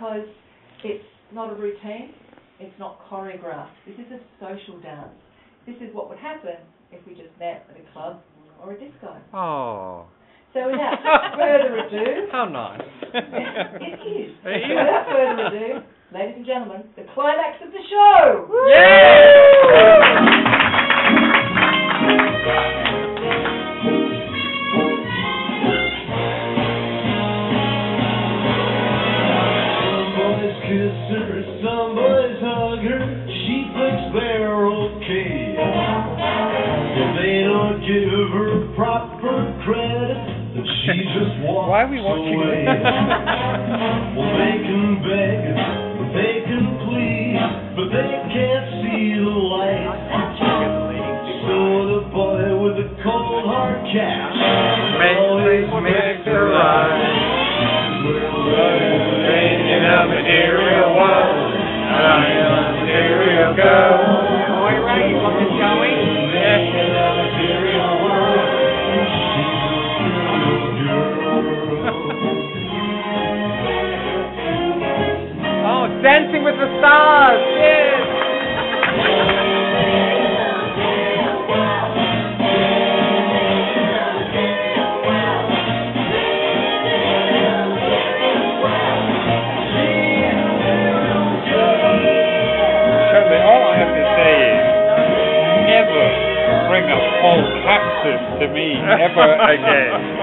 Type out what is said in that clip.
because it's not a routine, it's not choreographed. This is a social dance. This is what would happen if we just met at a club or a disco. Oh. So without further ado... How nice. It is. So without further ado, ladies and gentlemen, the climax of the show! Yay! Some boys hug her, she thinks they're okay. If they don't give her proper credit, then she just walks Why are we watching away. this? Well, they can beg, they can plead, but they can't see the light. So the boy with the cold hard cash always makes her right. In a material world, I am a material girl. Are you ready? You want this going? In a material world, she's a Oh, Dancing with the Stars! Yes! Bring a whole cactus to me ever again.